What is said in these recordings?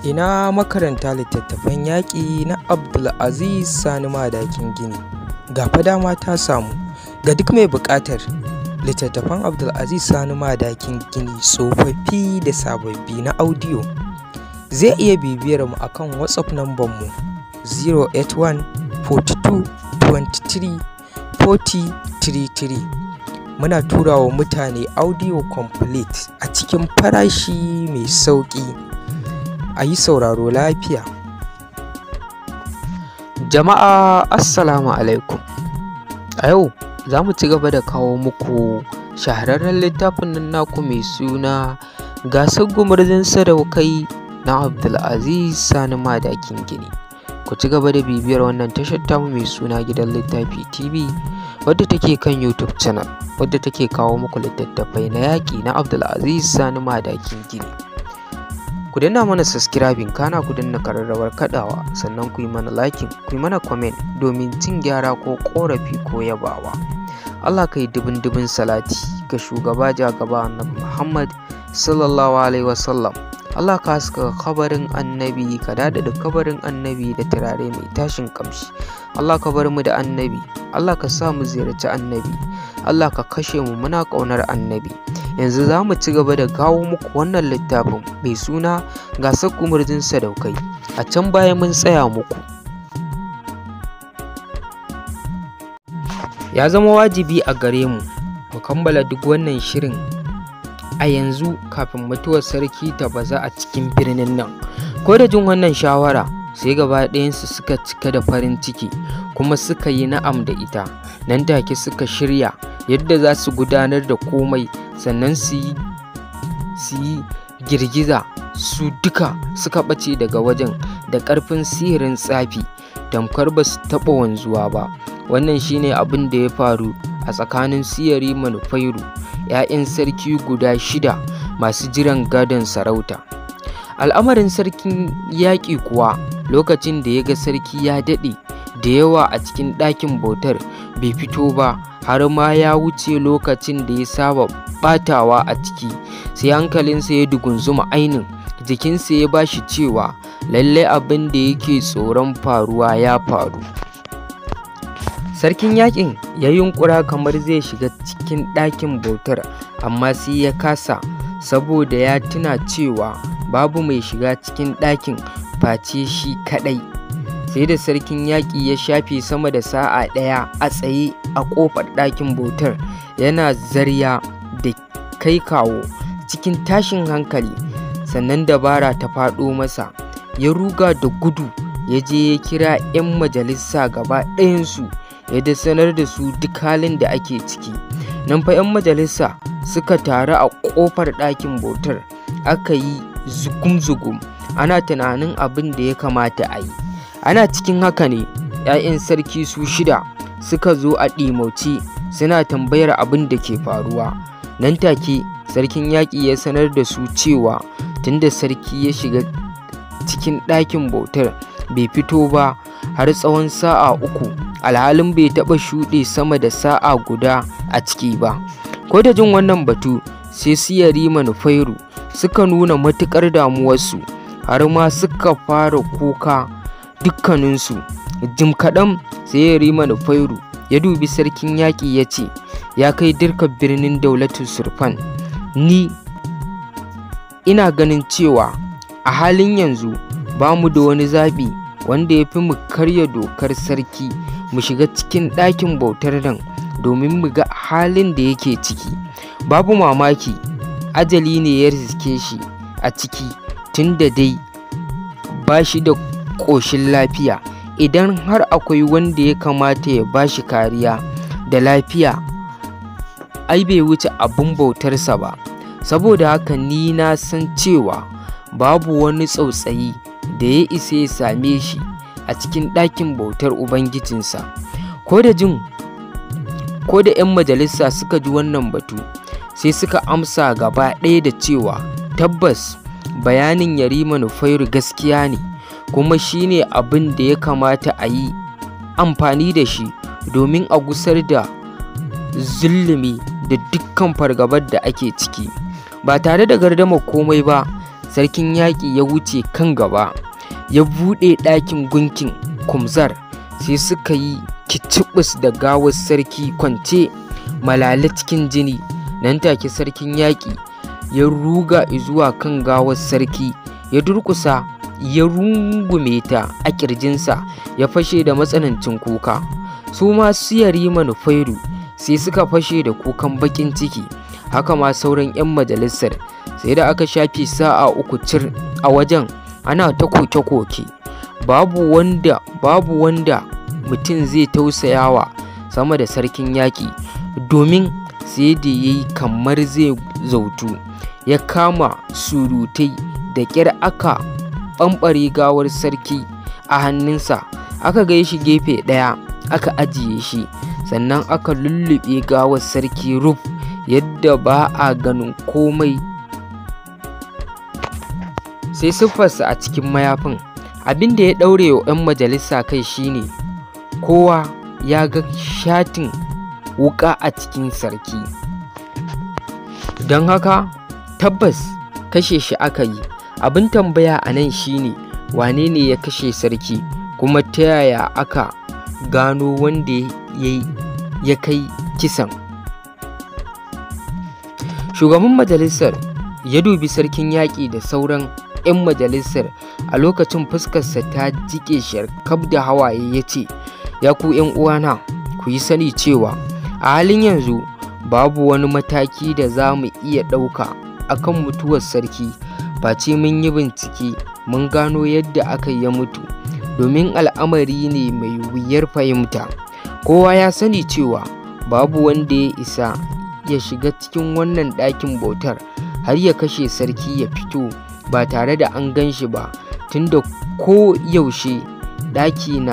Ina makaranta littattafan yaƙi na Abdulaziz Sani Madakin Gini. Ga fa dama ta samu ga duk mai buƙatar littattafan Abdulaziz Sani Madakin Gini tsofaffi da sababbi na audio. Zai iya bibiyar mu akan WhatsApp number mu 081 42 23 40 33. Muna tura wa mutane audio complete a cikin farashi mai sauƙi. A yi sauraro lafiya. Jama'a assalamu alaikum. A yau za mu ci gaba da kawo muku shahararren littafin nan naku mai suna Gasar Gumurzun Sadaukai na Abdulaziz Sani Madakin Gini. Ku ci gaba da bibiyar wannan tashar tamu mai suna Gidan Littafi TV, wadda take kan YouTube channel, wadda take kawo muku littattafai na yaƙi na Abdulaziz Sani Madakin Gini. Ku danna mana subscribing, kana ku danna kararrawar kadawa, sannan ku yi mana liking, ku yi mana comment domin cin gyara ko korafi ko yabawa. Allah kai dubin salati ga shugaba jagaba Annabi Muhammad sallallahu alaihi wasallam. Allah ka haska kabarin annabi, ka dada da kabarin annabi da turare mai tashin kamshi. Allah ka bar mu da annabi, Allah ka sa mu ziyarci annabi, Allah ka kashe mu muna ƙaunar annabi. Yanzu za mu ci gaba da kawo muku wannan littafin mai suna Gasar Gumurzun Sadaukai. A can baya mun tsaya muku. Ya zama wajibi a gare mu mu kammala duk wannan shirin a yanzu kafin mutuwar sarki ta baza a cikin birnin nan. Ko da jin wannan shawara sai gaba ɗayansu suka cika da farin ciki kuma suka yi na'am da ita. Nan take suka shirya yadda za su gudanar da komai, sannan su yi girgiza. Su duka suka ɓace daga wajen da ƙarfin sihirin tsafi, tamkar ba su taɓa wanzuwa ba. Wannan shine abin da ya faru a tsakanin Siyarima Nufairu, 'ya'yan sarki guda 6 masu jiran gadon sarauta. Al'amarin sarkin yaƙi kuwa, lokacin da ya ga sarki ya daɗe da yawa a cikin ɗakin bautar bai fito ba, har ma ya wuce lokacin da ya saba ɓatawa a ciki, sai hankalinsa ya dugunzuma ainin, jikinsa ya bashi cewa lallai abin da yake tsoron faruwa ya faru. Sarkin yaƙin ya yunƙura kamar zai shiga cikin ɗakin bautar, amma sai ya kasa, saboda ya tuna cewa babu mai shiga cikin ɗakin face shi kaɗai. Sai da sarkin yaƙi ya shafe sama da sa'a ɗaya a tsaye a ƙofar ɗakin bautar, yana zarya da kai kawo cikin tashin hankali, sannan dabara ta faɗo masa. Ya ruga da gudu ya je ya kira 'yan majalisa gaba ɗayansu, ya da sanar da su duk halin da ake ciki. Nan fa 'yan majalisa suka taru a ƙofar ɗakin bautar, aka yi zugum-zugum ana tunanin abin da ya kamata a yi. Ana cikin haka ne 'ya'yan sarki su 6 suka zo a ɗimauce suna tambayar abin da ke faruwa. Nan take sarkin yaƙi ya sanar da su cewa tunda sarki ya shiga cikin ɗakin bautar bai fito ba har tsawon sa'a 3, alhalin bai taɓa shuɗe sama da sa'a guda a ciki ba. Ko da jin wannan batu sai Siyarima Nufairu suka nuna matuƙar damuwarsu, har ma suka fara kuka dukkaninsu. Jim kaɗan sai Yarima Nufairu ya dubi sarkin yaƙi ya ce, ya kai dirka birnin Daulatul Surfan, ni ina ganin cewa a halin yanzu ba mu da wani zaɓi wanda ya fi mu karya dokar sarki, mu shiga cikin ɗakin bautar nan domin mu ga halin da yake ciki. Babu mamaki ajali ne ya riske shi a ciki, tun da dai ba shi da ƙoshin lafiya. Idan har akwai wanda ya kamata ya ba shi kariya da lafiya, ai bai wuce abin bautarsa ba. Saboda haka ni na san cewa babu wani tsautsayi da ya isa ya same shi a cikin ɗakin bautar ubangijinsa. Ko da 'yan majalisa suka ji wannan batu, sai suka amsa gaba ɗaya da cewa tabbas bayanin Yarima Nufairu gaskiya ne, kuma shi ne abin da ya kamata a yi amfani da shi domin a gusar da zulumi da dukkan fargabar da ake ciki. Ba tare da gardama komai ba, sarkin yaƙi ya wuce kan gaba ya buɗe ɗakin gunkin Kumzar, sai suka yi kicibis da gawar sarki kwance malala cikin jini. Nan take sarkin yaƙi ya ruga zuwa kan gawar sarki, ya durƙusa ya rungume ta a ƙirjinsa, ya fashe da matsanancin kuka. Su ma su Yarima Nufairu sai suka fashe da kukan baƙin ciki, haka ma sauran 'yan majalisar. Sai da aka shafe sa'a uku cir a wajen ana ta koke-koke. Babu wanda mutum zai tausayawa sama da sarkin yaƙi, domin sai da ya yi kamar zai zautu, ya kama surutai. Da ƙyar aka ɓamɓare gawar sarki a hannunsa, aka gai shi gefe ɗaya aka ajiye shi, sannan aka lullube gawar sarki ruf yadda ba a ganin komai sai siffarsa a cikin mayafin. Abin da ya ɗaure wa 'yan majalisa kai shine kowa ya ga shatin wuƙa a cikin sarki, don haka tabbas kashe shi aka yi. Abin tambaya a nan shine wane ne ya kashe sarki, kuma ta yaya aka gano wanda ya kai kisan? Shugaban majalisar ya dubi sarkin yaƙi da sauran 'yan majalisar. A lokacin fuskarsa ta jike sharkaf da hawaye, ya ce, ya ku 'yan uwana, ku yi sani cewa a halin yanzu babu wani mataki da za mu iya ɗauka akan mutuwar sarki, face mun yi bincike mun gano yadda aka yi mutu, domin al'amari ne mai wuyar fahimta. Kowa ya sani cewa babu wanda ya isa ya shiga cikin wannan ɗakin bautar har ya kashe sarki ya fito ba tare da an gan shi ba, tunda ko yaushe ɗakin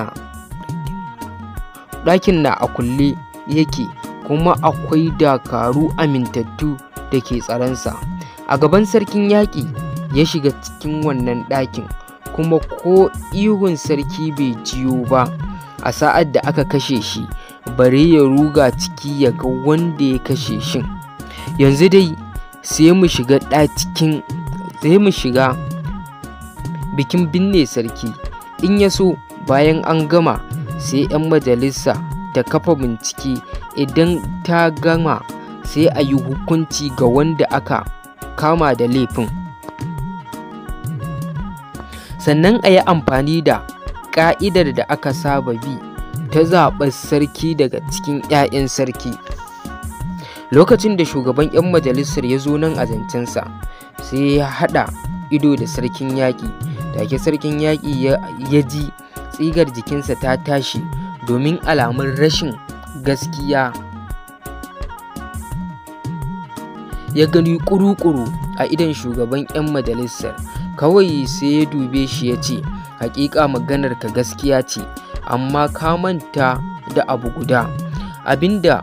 na a kulle yake, kuma akwai dakaru amintattu da ke tsaronsa. A gaban sarkin yaƙi ya shiga cikin wannan ɗakin, kuma ko ihun sarki bai jiyo ba a sa'ad da aka kashe shi, bare ya ruga ciki ya ga wanda ya kashe shin. Yanzu dai sai mu shiga bikin binne sarki. In ya so bayan an gama sai 'yan majalisa ta kafa bincike, idan ta gama sai a yi hukunci ga wanda aka kama da laifin, sannan a yi amfani da ƙa'idar da aka saba bi ta zaɓar sarki daga cikin 'ya'yan sarki. Lokacin da shugaban 'yan majalisar ya zo nan a zancensa, sai ya haɗa ido da sarkin yaƙi. Take sarkin yaƙi ya ji tsigar jikinsa ta tashi, domin alamun rashin gaskiya ya gani ƙuru-ƙuru a idon shugaban 'yan majalisar. Kawai sai ya dube shi ya ce, haƙiƙa maganar ka gaskiya ce, amma ka manta da abu guda. Abinda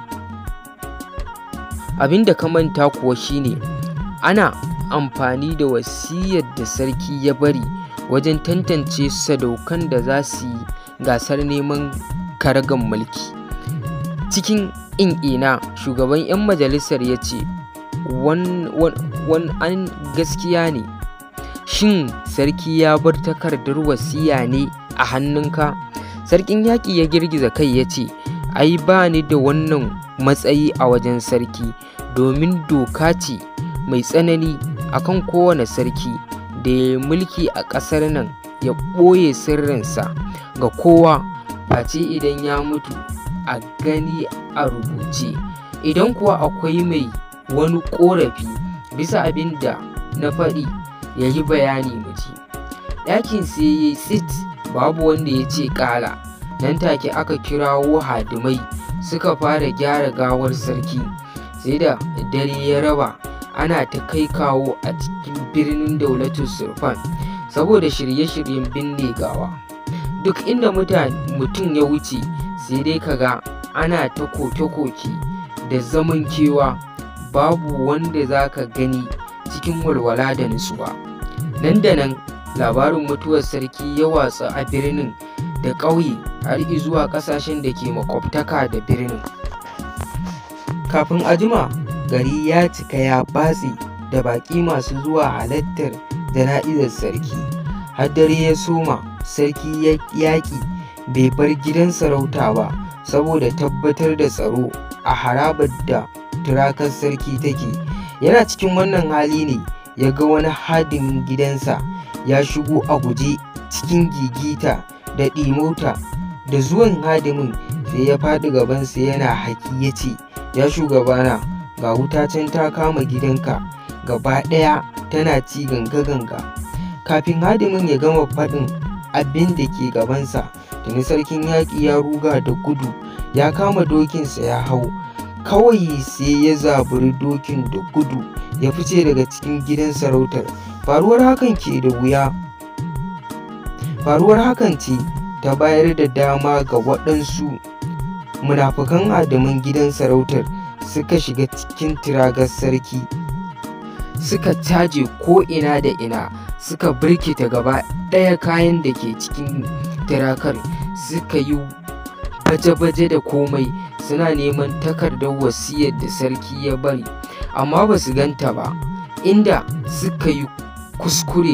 ka manta kuwa shine ana amfani da wasiyar da sarki ya bari wajen tantance sadaukan da za su yi gasar neman karagan mulki. Cikin in'ina shugaban 'yan majalisar ya ce, an gaskiya ne, shin sarki ya bar takardar wasiya ne a hannunka? Sarkin yaƙi ya girgiza kai ya ce, ai ba ni da wannan matsayi a wajen sarki, domin doka ce mai tsanani akan kowane sarki da ya mulki a ƙasar nan ya ɓoye sirrinsa ga kowa, face idan ya mutu a gani a rubuce. Idan kuwa akwai mai wani ƙorafi bisa abin da na faɗi, ya yi bayani mu ji. Ɗakin sai ya yi tsit, babu wanda ya ce ƙala. Nan take aka kirawo hadimai suka fara gyara gawar sarki. Sai da dare ya raba, ana ta kai kawo a cikin birnin Daulatul Surfan saboda shirye-shiryen binne gawa. Duk inda mutum ya wuce sai dai kaga ana ta koke-koke da zaman kewa, babu wanda za ka gani cikin walwala da nutsuwa. Nan da nan labarin mutuwar sarki ya watsa a birnin da ƙauye har zuwa ƙasashen da ke makwabtaka da birnin. Kafin a jima, gari ya cika ya batse da baƙi masu zuwa halartar jana'izar sarki. Har dare ya soma, sarki yaƙi bai bar gidan sarauta ba saboda tabbatar da tsaro a harabar da turakar sarki take. Yana cikin wannan hali ne ya ga wani hadimin gidansa ya shigo a guje cikin gigita da ɗimauta. Da zuwan hadimin sai ya faɗi gabansa yana haki ya ce, ya shugabana, ga wuta can ta kama gidanka gaba ɗaya tana ci ganga-ganga. Kafin hadimin ya gama faɗin abin da ke gabansa, tuni sarkin yaƙi ya ruga da gudu ya kama dokinsa ya hau. Kawai sai ya zaburi dokin da gudu ya fice daga cikin gidan sarautar. Faruwar hakan ce ta bayar da dama ga waɗansu munafukan hadiman gidan sarautar suka shiga cikin tiragar sarki, suka caje ko ina da ina, suka birkita gaba ɗaya kayan da ke cikin tirakar, suka yi baje-baje da komai, suna neman takardar wasiyar da sarki ya bari, amma ba su ganta ba. Inda suka yi kuskure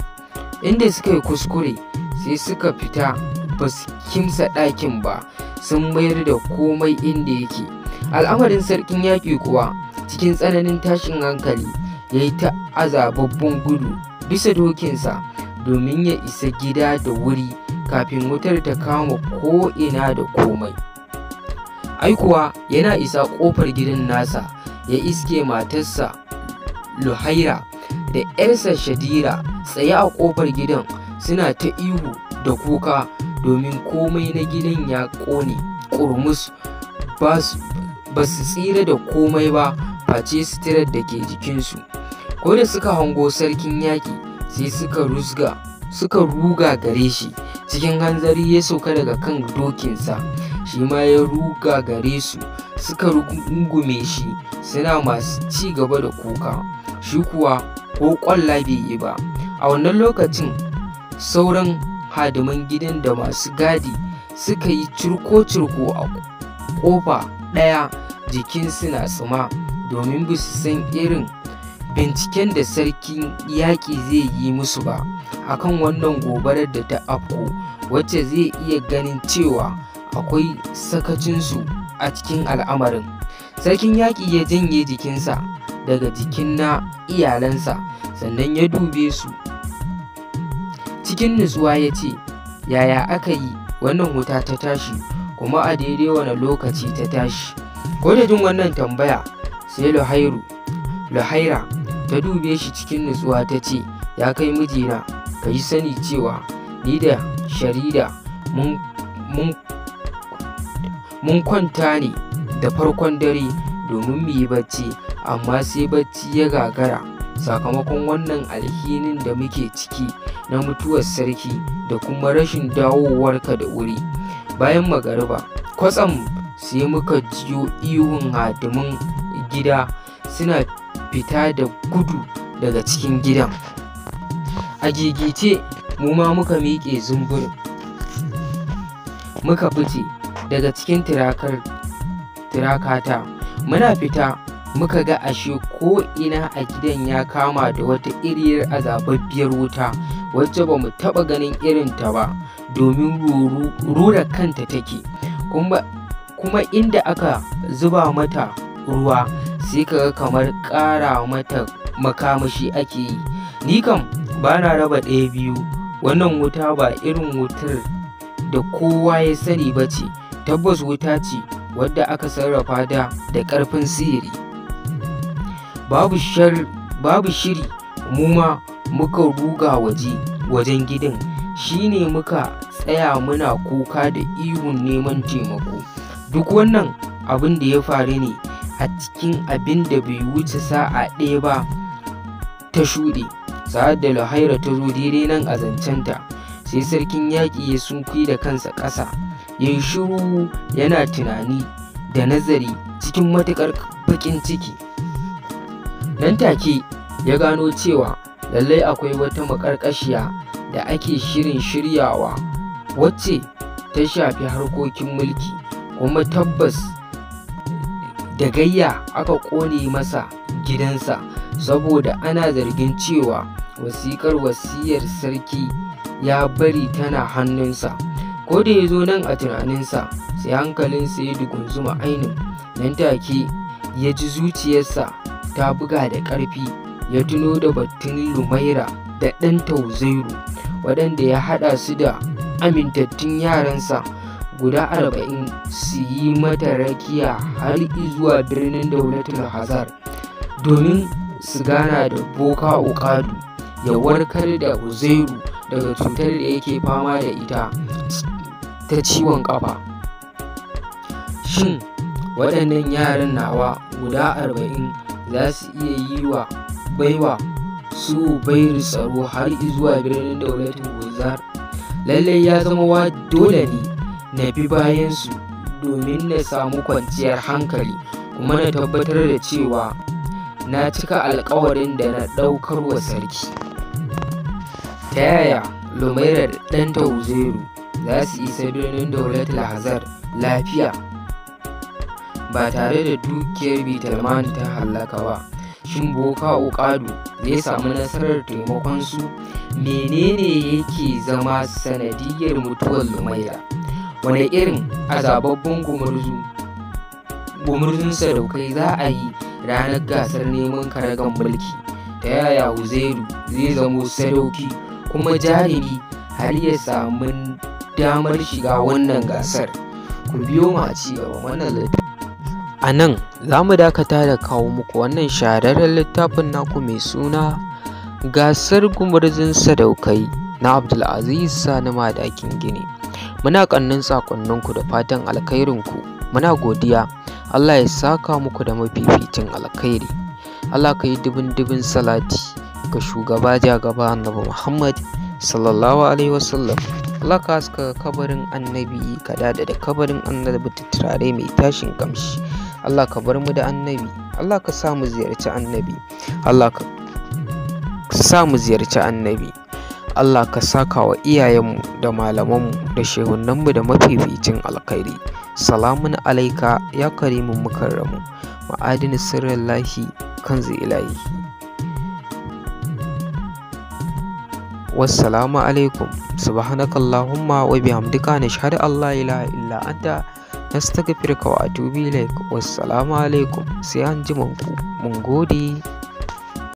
sai suka fita, ba su kimsa ɗakin ba, sun mayar da komai inda yake. Al'amarin sarkin yaƙi kuwa cikin tsananin tashin hankali ya yi ta azababbun gudu bisa dokinsa domin ya isa gida da wuri kafin wutar ta kama ko ina da komai. Ai kuwa yana isa ƙofar gidan nasa ya iske matarsa Luhaira da 'yarsa Shadira tsaye a ƙofar gidan suna ta ihu da kuka domin komai na gidan ya ƙone ƙurmus, ba su tsira da komai ba face suturar da ke jikinsu. Ko da suka hango sarkin yaƙi sai suka ruga gare shi. Cikin hanzari ya sauka daga kan dokinsa, shi ma ya ruga gare su, suka rungume shi suna masu ci gaba da kuka. Shi kuwa ko ƙwalla bai yi ba. A wannan lokacin sauran hadiman gidan da masu gadi suka yi cirko-cirko a ƙofa ɗaya, jikinsu na tsuma domin ba su san irin binciken da sarkin yaƙi zai yi musu ba akan wannan gobarar da ta afko, wacce zai iya ganin cewa akwai sakacinsu a cikin al'amarin. Sarkin yaƙi ya janye jikinsa daga jikin na iyalansa, sannan ya dube su cikin nutsuwa ya ce, yaya aka yi wannan wuta ta tashi, kuma a daidai wani lokaci ta tashi? Ko da jin wannan tambaya sai Luhaira ta dube shi cikin nutsuwa ta ce, ya kai mijina, ka yi sani cewa ni da Sharida mun kwanta ne da farkon dare domin mu yi bacci, amma sai bacci ya gagara sakamakon wannan alhinin da muke ciki na mutuwar sarki da kuma rashin dawowarka da wuri. Bayan magariba kwatsam sai muka jiyo ihun hadiman gida suna fita da gudu daga cikin gidan. A gigice mu ma muka miƙe zumburin muka fice daga cikin tirakata. Muna fita muka ga ashe ko ina a gidan ya kama da wata iriyar azababbiyar wuta wacce ba mu taɓa ganin irinta ba, domin rura kanta take, kuma inda aka zuba mata ruwa sai kaga kamar ƙara mata makamashi ake yi. Ni kam ba na raba ɗaya biyu, wannan wuta ba irin wutar da kowa ya sani ba ce, tabbas wuta ce wadda aka sarrafa da ƙarfin sihiri. Babu shiri mu ma muka ruga wajen gidan, shine muka tsaya muna kuka da ihun neman taimako. Duk wannan abin da ya faru ne a cikin abin da bai wuce sa'a ɗaya ba ta shuɗe. Sa'ad da Luhaira ta zo daidai nan a zancenta, sai sarkin yaƙi ya sunkuyi da kansa ƙasa, ya yi shiru yana tunani da nazari cikin matuƙar baƙin ciki. Nan take ya gano cewa lallai akwai wata maƙarƙashiya da ake shirin shiryawa wacce ta shafi harkokin mulki, kuma tabbas da gayya aka ƙone masa gidansa saboda ana zargin cewa wasiƙar wasiyar sarki ya bari tana hannunsa. Ko da ya zo nan a tunaninsa sai hankalinsa ya dugunzuma ainun. Nan take ya ji zuciyarsa ta buga da ƙarfi, ya tuno da batun Lumaira da ɗanta Uzairu waɗanda ya haɗa su da amintattun yaransa guda 40 su yi mata rakiya har zuwa birnin Daulatul Hazar domin su gana da boka Ukadu ya warkar da Uzairu daga cutar da yake fama da ita ta ciwon ƙafa. Shin waɗannan yaran nawa guda 40 za su iya yi wa baiwa su Ubairu tsaro har zuwa birnin Daulatul Hazar? Lallai ya zama dole ne na bi bayansu domin na samu kwanciyar hankali kuma na tabbatar da cewa na cika alkawarin da na ɗaukar wa sarki. Ta yaya Lumaira da ɗanta Uzairu za su isa birnin Daulatul Hazar lafiya ba tare da dukiyar Bitalman ta hallaka ba? Shin boka Ukadu zai samu nasarar taimakon su? Menene yake zama sanadiyar mutuwar Lumaira? Wane irin azababbun gumurzun sadaukai za a yi ranar gasar neman karagan mulki? Ta yaya Uzairu zai zamo sadauki kuma jarumi har ya samu damar shiga wannan gasar? Ku biyo mu a ci gaban wannan littafi. A nan za mu dakata da kawo muku wannan shahararren littafin naku mai suna Gasar Gumurzun Sadaukai na Abdulaziz Sani Madakin Gini. Muna ƙannin sakonninku da fatan alkhairinku. Muna godiya. Allah ya saka muku da mafificin alkhairi. Allah ka yi dubin salati ga shugaba jagaba Annabi Muhammad sallallahu alaihi wasallam. Allah ka haska kabarin annabi ka dada da kabarin annabi da turare mai tashin kamshi. Allah ka bar mu da annabi. Allah ka sa mu ziyarci annabi. Allah ka sa mu ziyarci annabi. Allah ka saka wa iyayenmu da malamanmu da shehunanmu da mafificin alkhairi. Salamun alaika ya karimin mukarramu ma'adini sirrin lahi kanzu ilahi. Wassalamu alaikum. Subhanakallahumma wa bihamdika nashhadu an la ilaha illa anta nastaghfiruka wa atubu ilaik. Wassalamu alaikum. Sai an ji mun gode.